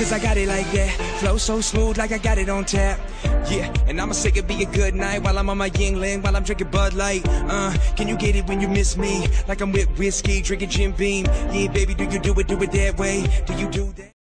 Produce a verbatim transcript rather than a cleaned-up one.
cause I got it like that. Flow so smooth like I got it on tap. Yeah, and I'ma say it be a good night while I'm on my Yingling, while I'm drinking Bud Light. Uh, can you get it when you miss me? Like I'm with whiskey, drinking Jim Beam. Yeah, baby, do you do it, do it that way? Do you do that?